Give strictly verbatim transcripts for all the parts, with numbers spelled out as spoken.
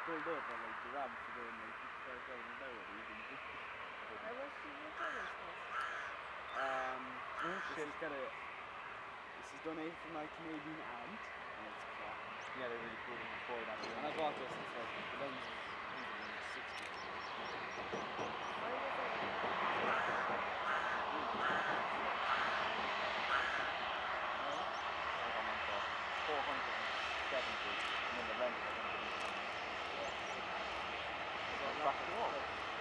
pulled up and like the rabbits were doing like fifty-five thousand an hour. I was seeing the colours test. Um, this is kind of this is donated from my Canadian aunt, and it's crap. Yeah, they're really cool and for that. And I bought this. It's like the lens is sixty. Why was that? I got mine for four hundred seventy, and then the lens I think is back to the wall.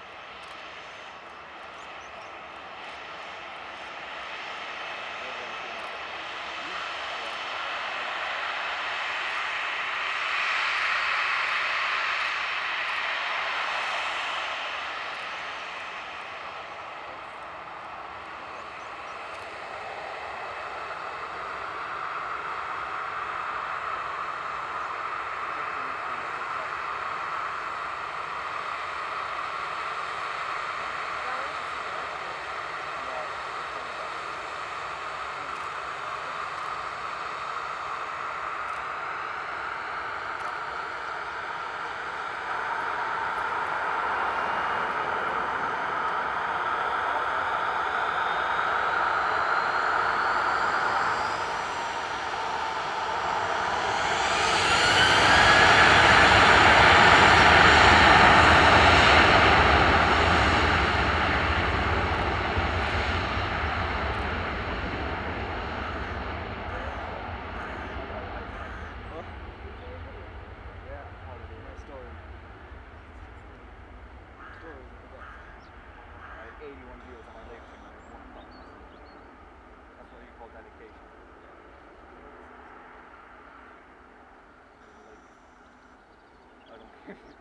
eighty-one views on my live stream and there's one comment. That's what you call dedication. Like, I don't care.